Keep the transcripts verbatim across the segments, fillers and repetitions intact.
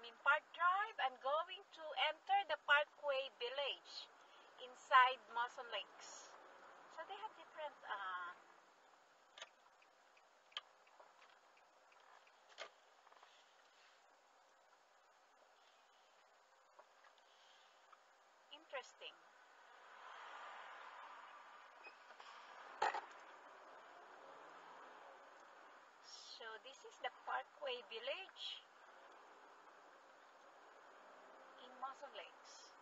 I'm in Park Drive. I'm going to enter the Parkway Village inside Mawson Lakes. So they have different uh, interesting. So this is the Parkway Village in Mawson Lakes.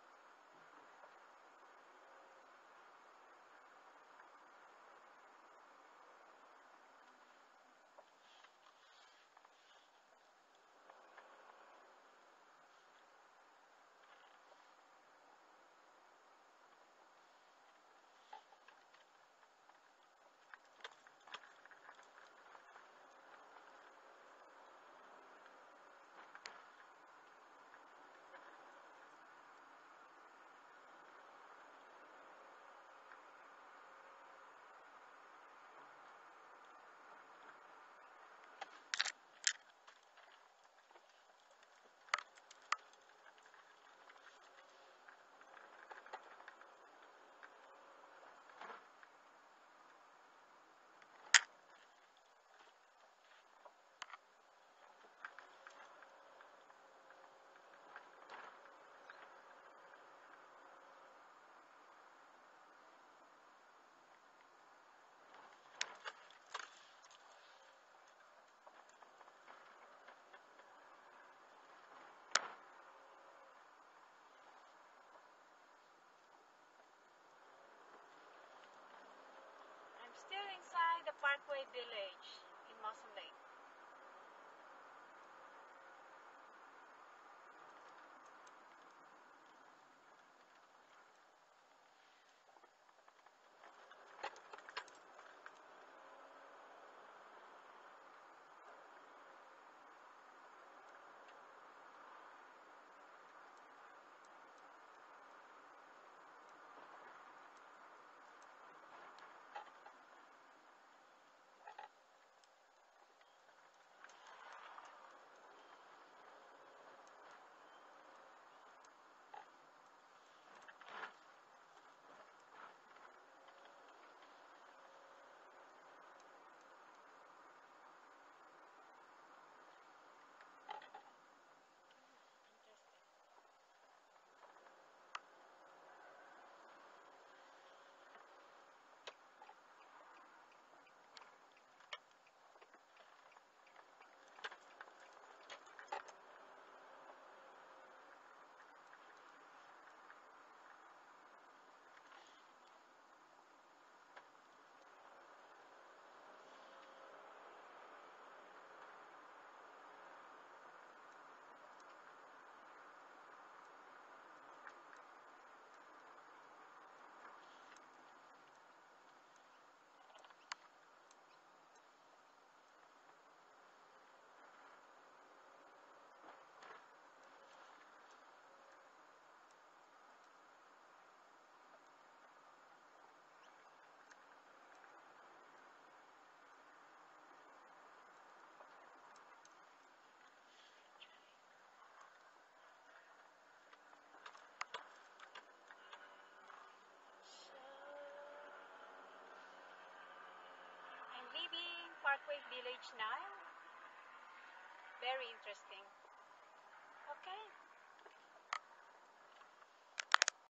I'm still inside the Parkway Village in Mawson Lake. I'm leaving Parkway Village now. Very interesting.